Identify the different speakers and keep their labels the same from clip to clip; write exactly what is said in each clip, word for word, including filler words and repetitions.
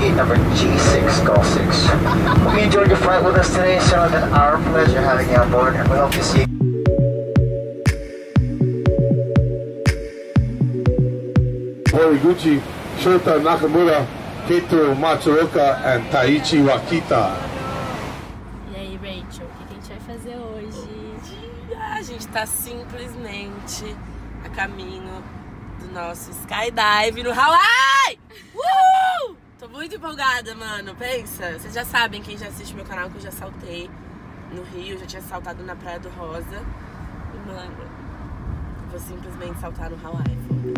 Speaker 1: gate number G six Golf six. Hope you enjoyed your flight with us today. It's certainly been our pleasure having you on board, and we hope to see you.
Speaker 2: Horiguchi, Shota Nakamura, Keito Matsuoka, and Taichi Wakita.
Speaker 3: E aí, Rachel, o que a gente vai fazer hoje?
Speaker 4: A gente tá simplesmente a caminho do nosso skydive no Hawaii! Uh! Tô muito empolgada, mano. Pensa, vocês já sabem, quem já assiste meu canal, que eu já saltei no Rio, já tinha saltado na Praia do Rosa. E, mano, vou simplesmente saltar no Hawaii.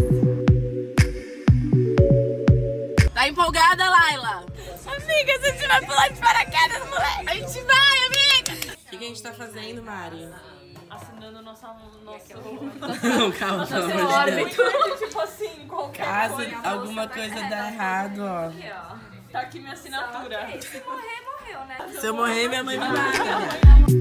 Speaker 4: Tá empolgada, Laila? Amiga, a gente vai pular de paraquedas, moleque! A gente vai, amiga! O que a gente tá fazendo, Mari?
Speaker 3: Assinando nossa... nosso...
Speaker 4: Não, calma,
Speaker 3: nossa
Speaker 4: pelo amor de Deus.
Speaker 3: Tipo assim, qualquer
Speaker 4: Caso
Speaker 3: coisa.
Speaker 4: alguma coisa dá errado, ó.
Speaker 3: Aqui, ó. Tá aqui minha assinatura. Okay. Se morrer, morreu, né?
Speaker 4: Se eu morrer, minha mãe me mata.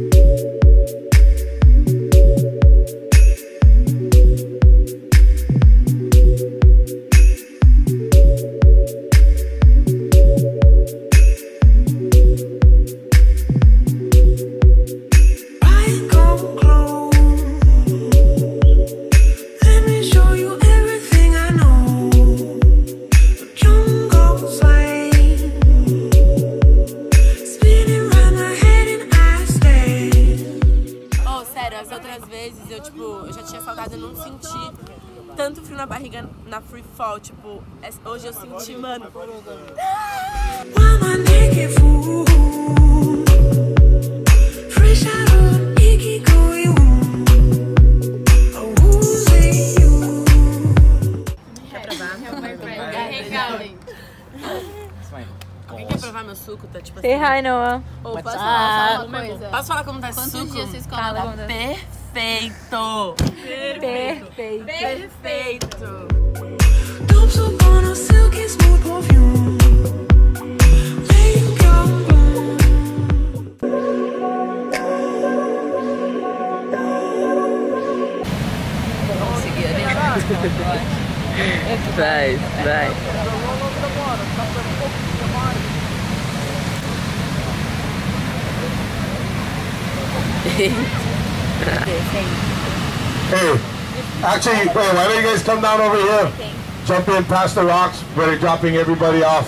Speaker 4: Eu, tipo, eu já tinha saltado e não senti tanto frio na barriga na free fall, tipo, hoje eu senti, mano. Quer provar? Alguém quer provar meu suco? Tá tipo assim.
Speaker 5: Say hi, Noah.
Speaker 3: Oh, posso falar uma coisa?
Speaker 4: Posso falar como tá esse
Speaker 3: Quantos
Speaker 4: suco?
Speaker 3: dias vocês comem?
Speaker 4: Tá perfeito!
Speaker 5: Perfeito.
Speaker 4: Perfeito!
Speaker 3: Vamos seguir ali.
Speaker 4: Vai, vai.
Speaker 2: Hey, actually, wait, why don't you guys come down over here? Jump in past the rocks, we're dropping everybody off.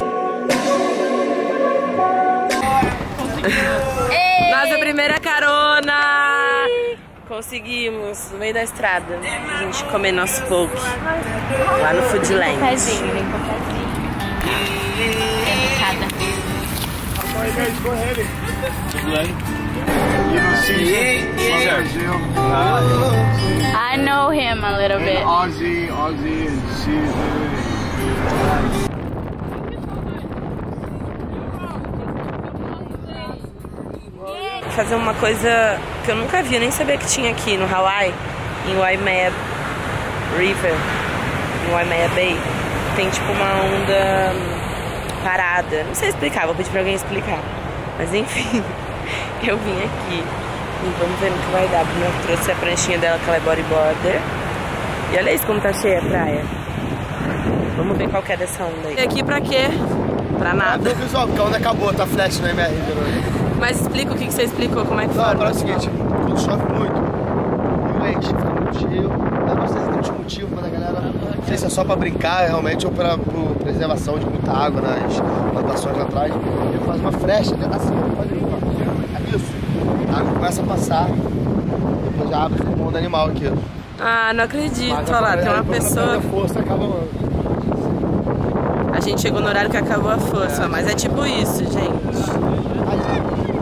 Speaker 4: Nossa primeira carona! Conseguimos, no meio da estrada, a gente comer nosso poke lá no Foodland.
Speaker 5: Pezinho, vem com o pezinho.
Speaker 2: Alright guys, go ahead.
Speaker 6: You don't see Brazil.
Speaker 5: I know him a little bit.
Speaker 6: Ozzy, Ozzy, and Caesar.
Speaker 4: Fazer uma coisa que eu nunca vi, eu nem sabia que tinha aqui no Hawaii, em Waimea River, em Waimea Bay. Tem tipo uma onda parada, não sei explicar, vou pedir pra alguém explicar. Mas enfim, eu vim aqui e vamos ver no que vai dar. Primeiro eu trouxe a pranchinha dela, que ela é bodyboarder. E olha isso como tá cheia a praia. Vamos ver qual que é dessa onda aí. E aqui pra quê? Pra nada.
Speaker 6: Ah, pessoal, porque a onda acabou, tá flash no M R.
Speaker 4: Mas explica o que, que você explicou, como é que
Speaker 6: Não,
Speaker 4: foi?
Speaker 6: para o seguinte, quando chove muito, o enche, fica muito cheio. Eu não sei se tem um motivo, mas a galera, não sei se é só pra brincar realmente ou pra por preservação de muita água nas plantações lá atrás. Ele faz uma frecha, assim, pode ir, ó. É isso. A água começa a passar, depois já abre o mundo animal aqui.
Speaker 4: Ah, não acredito. Olha lá, tem uma pessoa...
Speaker 6: Força, acaba, mano.
Speaker 4: A gente chegou no horário que acabou a força, mas é tipo isso, gente.